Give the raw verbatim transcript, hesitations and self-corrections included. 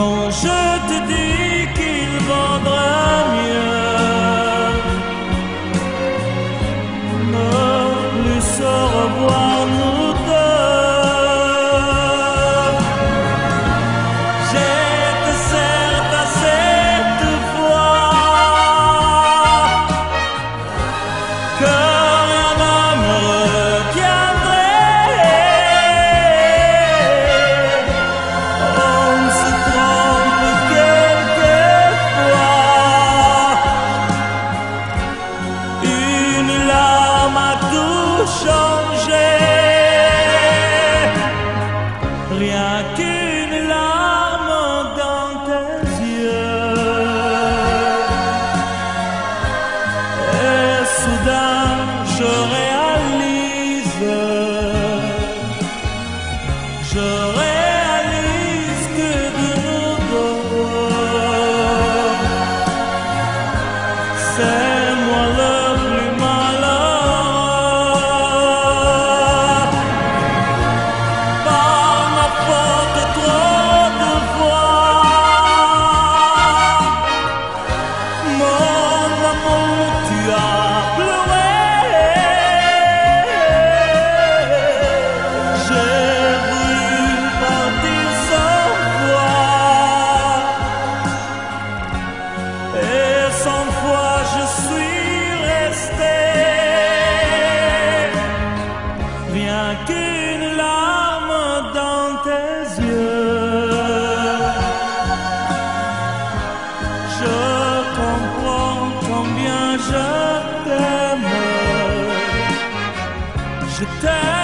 quand je te dis qu'il vaudra mieux ne plus se revoir nous deux. J'étais certes à cette fois que rien ne me retiendrait. On se trompe quelquefois, une larme a tout changé, rien qu'une larme dans tes yeux. Et soudain je réalise, je réalise que de nous deux, c'est moi le plus malheureux. Par ma faute trop de fois, mon amour tu as pleuré. J'ai voulu partir sans toi, et sans fois je suis resté, rien qu'une larme dans tes yeux. Je comprends combien je t'aime, je t'aime.